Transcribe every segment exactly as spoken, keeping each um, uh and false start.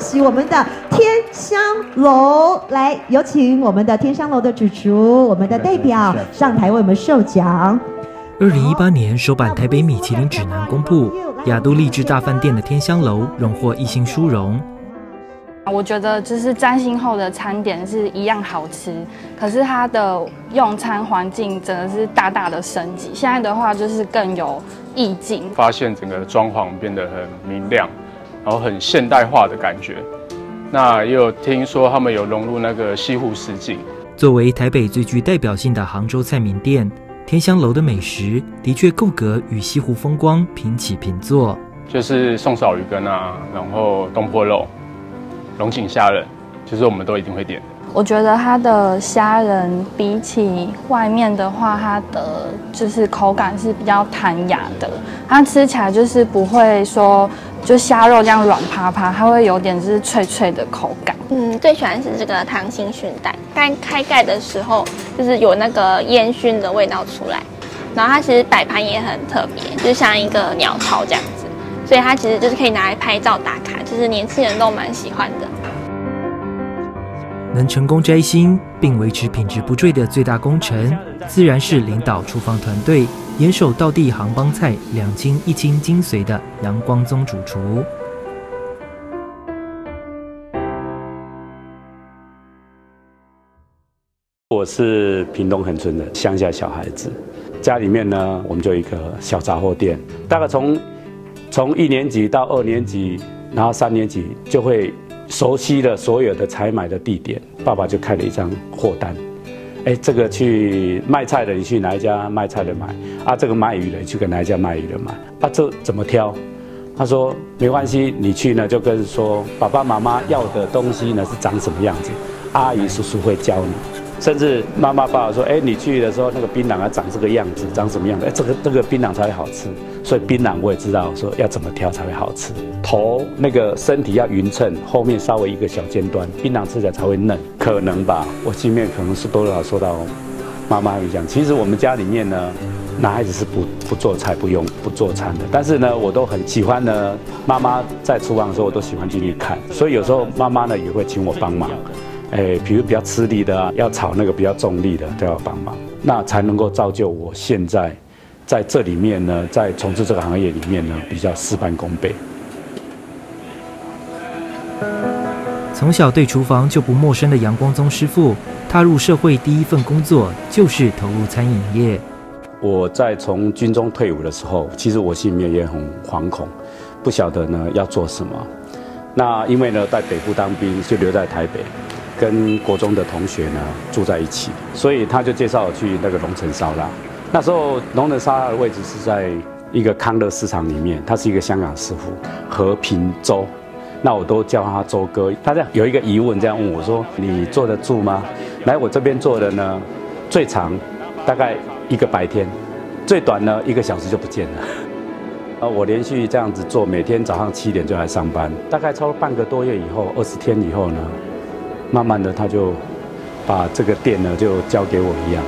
起我们的天香楼。来，有请我们的天香楼的主厨，我们的代表上台为我们授奖。 二零一八年首版台北米其林指南公布，亚都丽致大饭店的天香楼荣获一星殊荣。 我觉得就是占星后的餐点是一样好吃，可是它的用餐环境真的是大大的升级。现在的话就是更有意境， 发现整个装潢变得很明亮，然后很现代化的感觉。那也有听说他们有融入那个西湖实景。 作为台北最具代表性的杭州菜名店，天香楼的美食的确够格与西湖风光平起平坐。 就是宋嫂鱼羹啊，然后东坡肉。龙井虾仁，就是我们都一定会点的。 我觉得它的虾仁比起外面的话，它的就是口感是比较弹牙的，它吃起来就是不会说就虾肉这样软趴趴，它会有点就是脆脆的口感。 嗯，最喜欢是这个溏心熏蛋，刚开盖的时候就是有那个烟熏的味道出来，然后它其实摆盘也很特别，就像一个鸟巢这样子。所以它其实就是可以拿来拍照打卡，就是年轻人都蛮喜欢的。 能成功摘星并维持品质不坠的最大功臣，自然是领导厨房团队、严守道地杭帮菜两清一清精髓的杨光宗主厨。 我是屏东恒春的乡下小孩子，家里面呢，我们就有一个小杂货店，大概从从一年级到二年级，然后三年级就会熟悉了所有的采买的地点。爸爸就开了一张货单，哎，这个去卖菜的你去哪一家卖菜的买啊？这个卖鱼的你去跟哪一家卖鱼的买啊？这怎么挑？他说没关系，你去呢就跟说爸爸妈妈要的东西呢是长什么样子，阿姨叔叔会教你。甚至妈妈爸爸说，哎，你去的时候那个槟榔要长这个样子，长什么样子？哎，这个这个槟榔才会好吃。所以槟榔我也知道说要怎么挑才会好吃。头那个身体要匀称，后面稍微一个小尖端，槟榔吃起来才会嫩。可能吧，我心里面可能是多少受到妈妈影响。其实我们家里面呢，男孩子是不不做菜、不用不做餐的。但是呢，我都很喜欢呢，妈妈在厨房的时候，我都喜欢进去看。所以有时候妈妈呢也会请我帮忙。哎，比如比较吃力的啊，要炒那个比较重力的都要帮忙，那才能够造就我现在在这里面呢，在从事这个行业里面呢，比较事半功倍。 从小对厨房就不陌生的杨光宗师傅，踏入社会第一份工作就是投入餐饮业。 我在从军中退伍的时候，其实我心里面也很惶恐，不晓得呢要做什么。那因为呢在北部当兵，就留在台北。跟国中的同学呢住在一起，所以他就介绍我去那个龙城烧腊。那时候龙城烧腊的位置是在一个康乐市场里面，他是一个香港师傅和平周，那我都叫他周哥。他这样有一个疑问，这样问我说：“你坐得住吗？”来我这边做的呢，最长大概一个白天，最短呢一个小时就不见了。呃，我连续这样子做，每天早上七点就来上班，大概超过半个多月以后，二十天以后呢。慢慢的，他就把这个店呢就交给我一样。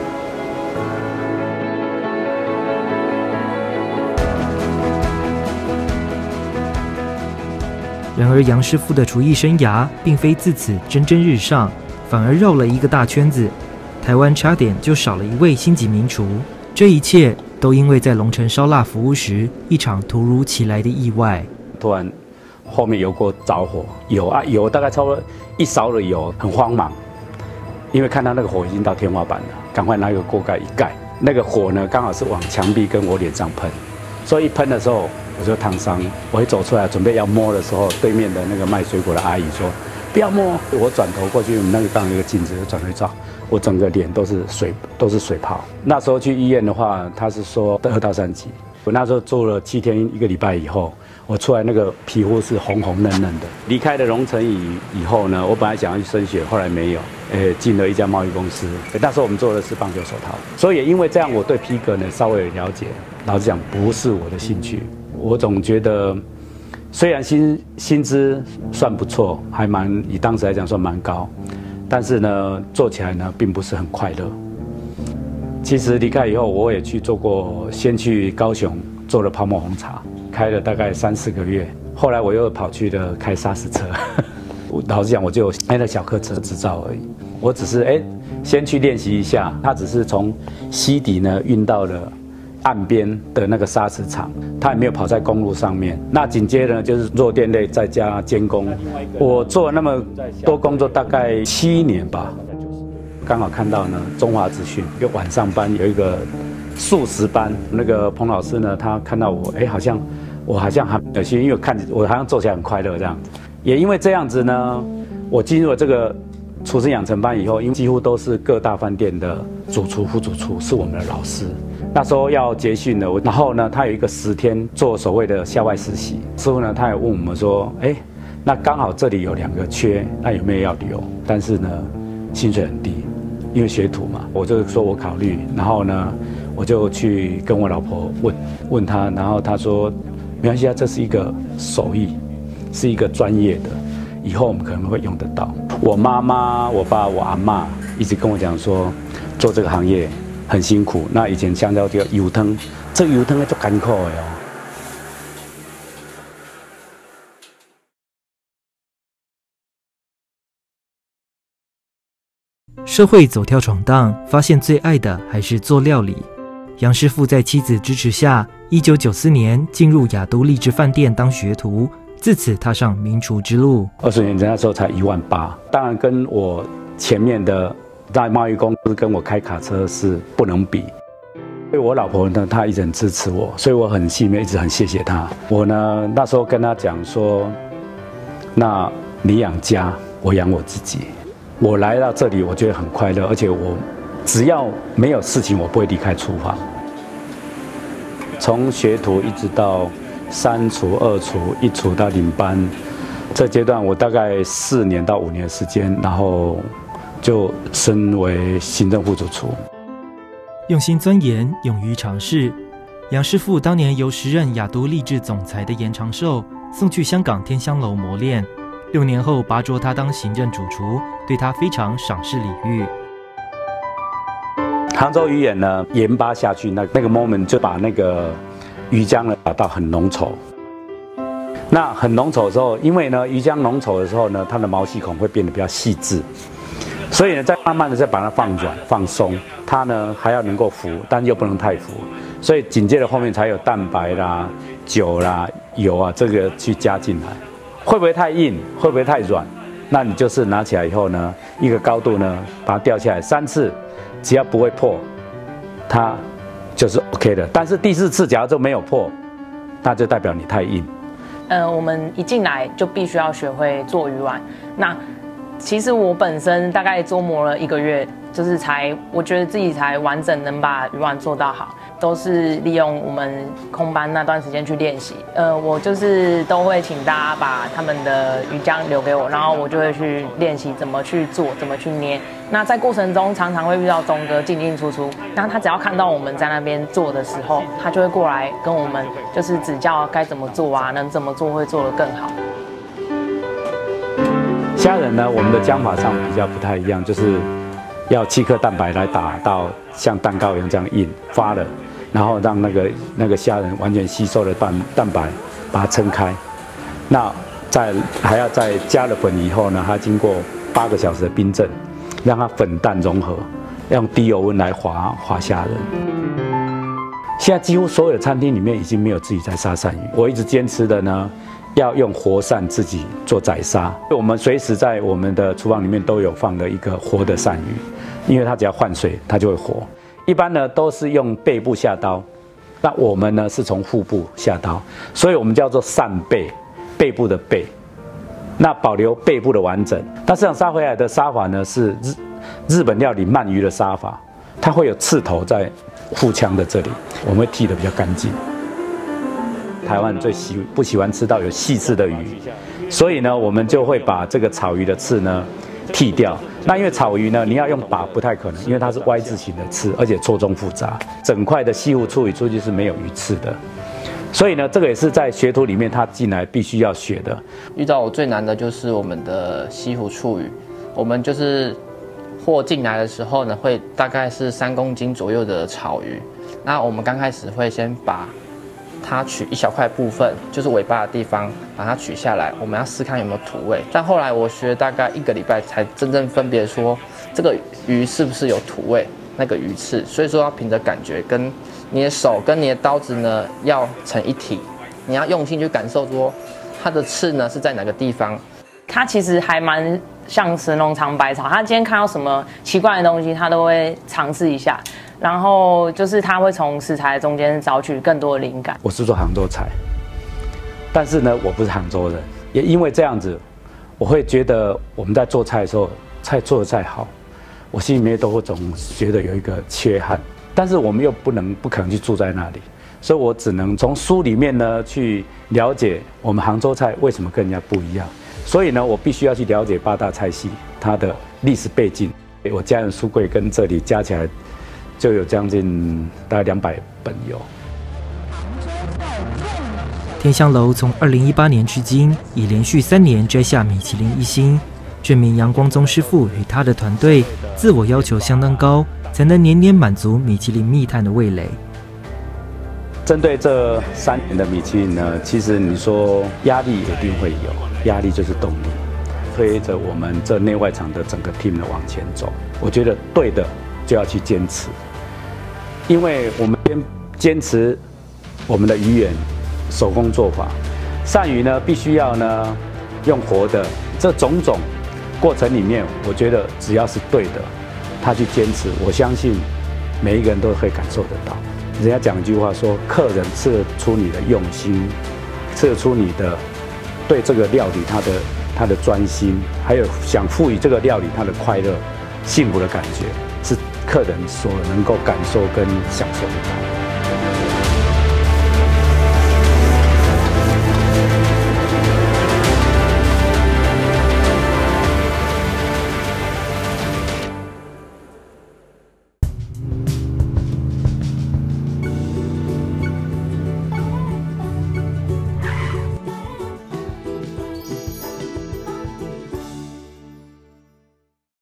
然而，杨师傅的厨艺生涯并非自此蒸蒸日上，反而绕了一个大圈子。台湾差点就少了一位星级名厨，这一切都因为在龙城烧腊服务时一场突如其来的意外。 突然。后面油锅着火，油啊油大概超过一勺的油，很慌忙，因为看到那个火已经到天花板了，赶快拿一个锅盖一盖，那个火呢刚好是往墙壁跟我脸上喷，所以一喷的时候我就烫伤。我一走出来准备要摸的时候，对面的那个卖水果的阿姨说不要摸，我转头过去，我们那个刚好有一个镜子，就转头照，我整个脸都是水都是水泡。那时候去医院的话，他是说二到三级。我那时候做了七天一个礼拜以后，我出来那个皮肤是红红嫩嫩的。离开了荣成以以后呢，我本来想要去升学，后来没有，诶，进了一家贸易公司。那时候我们做的是棒球手套，所以也因为这样，我对皮革呢稍微有了解。老实讲，不是我的兴趣。我总觉得，虽然薪薪资算不错，还蛮以当时来讲算蛮高，但是呢，做起来呢并不是很快乐。其实离开以后，我也去做过，先去高雄做了泡沫红茶，开了大概三四个月。后来我又跑去了开砂石车， 老实讲，我就有那个小客车执照而已。我只是哎，先去练习一下。它只是从溪底呢运到了岸边的那个砂石场，它也没有跑在公路上面。那紧接着呢就是弱电类再加监工。我做了那么多工作，大概七年吧。刚好看到呢，中华资讯有晚上班有一个素食班，那个彭老师呢，他看到我，哎，好像我好像还有些，因为我看我好像做起来很快乐这样子。也因为这样子呢，我进入了这个厨师养成班以后，因为几乎都是各大饭店的主厨、副主厨是我们的老师。那时候要结训了，然后呢，他有一个十天做所谓的校外实习。师傅呢，他也问我们说，哎，那刚好这里有两个缺，那有没有要留？但是呢，薪水很低，因为学徒嘛，我就说我考虑。然后呢，我就去跟我老婆问问他，然后他说，没关系啊，这是一个手艺，是一个专业的，以后我们可能会用得到。我妈妈、我爸、我阿嬷一直跟我讲说，做这个行业很辛苦。那以前香蕉叫油汤，这油汤就艰苦的哦。 社会走跳闯荡，发现最爱的还是做料理。杨师傅在妻子支持下，一九九四年进入亚都丽致饭店当学徒，自此踏上名厨之路。 二十年前那时候才一万八，当然跟我前面的在贸易公司跟我开卡车是不能比。所以我老婆呢，她一直很支持我，所以我很心里面一直很谢谢她。我呢那时候跟她讲说，那你养家，我养我自己。我来到这里，我觉得很快乐，而且我只要没有事情，我不会离开厨房。从学徒一直到三厨、二厨、一厨到领班，这阶段我大概四年到五年的时间，然后就升为行政副主厨。 用心钻研，勇于尝试。杨师傅当年由时任亚都丽致总裁的严长寿送去香港天香楼磨练。六年后拔擢他当行政主厨，对他非常赏识礼遇。 杭州鱼眼呢，盐巴下去，那那个 moment 就把那个鱼浆呢打到很浓稠。那很浓稠的时候，因为呢鱼浆浓稠的时候呢，它的毛细孔会变得比较细致，所以呢再慢慢的再把它放软放松，它呢还要能够浮，但又不能太浮。所以紧接着后面才有蛋白啦、酒啦、油啊这个去加进来。会不会太硬？会不会太软？那你就是拿起来以后呢，一个高度呢，把它吊下来三次，只要不会破，它就是 OK 的。但是第四次假如就没有破，那就代表你太硬。 呃，我们一进来就必须要学会做鱼丸。那其实我本身大概琢磨了一个月，就是才我觉得自己才完整能把鱼丸做到好。都是利用我们空班那段时间去练习，呃，我就是都会请大家把他们的鱼浆留给我，然后我就会去练习怎么去做，怎么去捏。那在过程中常常会遇到东哥进进出出，那他只要看到我们在那边做的时候，他就会过来跟我们就是指教该怎么做啊，能怎么做会做得更好。 虾仁呢，我们的姜法上比较不太一样，就是要七克蛋白来打到像蛋糕一样这样硬发了。然后让那个那个虾仁完全吸收了蛋蛋白，把它撑开。那再还要再加了粉以后呢，它经过八个小时的冰镇，让它粉蛋融合，用低油温来滑滑虾仁。现在几乎所有的餐厅里面已经没有自己在杀鳝鱼，我一直坚持的呢，要用活鳝自己做宰杀。我们随时在我们的厨房里面都有放了一个活的鳝鱼，因为它只要换水，它就会活。一般呢都是用背部下刀，那我们呢是从腹部下刀，所以我们叫做扇背，背部的背，那保留背部的完整。但市场杀回来的杀法呢是日日本料理鳗鱼的杀法，它会有刺头在腹腔的这里，我们会剔得比较干净。台湾最喜不喜欢吃到有细刺的鱼，所以呢我们就会把这个草鱼的刺呢剔掉。那因为草鱼呢，你要用把不太可能，因为它是 Y 字形的刺，而且错综复杂，整块的西湖处理出去是没有鱼刺的。所以呢，这个也是在学徒里面他进来必须要学的。 遇到我最难的就是我们的西湖处鱼，我们就是货进来的时候呢，会大概是三公斤左右的草鱼。那我们刚开始会先把它取一小块部分，就是尾巴的地方，把它取下来，我们要试看有没有土味。但后来我学大概一个礼拜才真正分别说这个鱼是不是有土味，那个鱼刺。所以说要凭着感觉，跟你的手跟你的刀子呢要成一体，你要用心去感受说它的刺呢是在哪个地方。 它其实还蛮像神农尝百草，他今天看到什么奇怪的东西，他都会尝试一下。然后就是他会从食材中间找取更多的灵感。 我是做杭州菜，但是呢，我不是杭州人，也因为这样子，我会觉得我们在做菜的时候，菜做得再好，我心里面都会总觉得有一个缺憾。但是我们又不能不可能去住在那里，所以我只能从书里面呢去了解我们杭州菜为什么跟人家不一样。所以呢，我必须要去了解八大菜系它的历史背景。我家人书柜跟这里加起来就有将近大概两百本有。 天香楼从二零一八年至今，已连续三年摘下米其林一星，证明杨光宗师傅与他的团队自我要求相当高，才能年年满足米其林密探的味蕾。 针对这三年的米其林呢，其实你说压力一定会有，压力就是动力，推着我们这内外场的整个 team 的往前走。我觉得对的就要去坚持，因为我们坚坚持我们的鱼眼手工做法，鳝鱼呢必须要呢用活的，这种种过程里面，我觉得只要是对的，他去坚持，我相信每一个人都会感受得到。人家讲一句话说，客人吃得出你的用心，吃得出你的对这个料理他的他的专心，还有想赋予这个料理他的快乐、幸福的感觉，是客人所能够感受跟享受得到。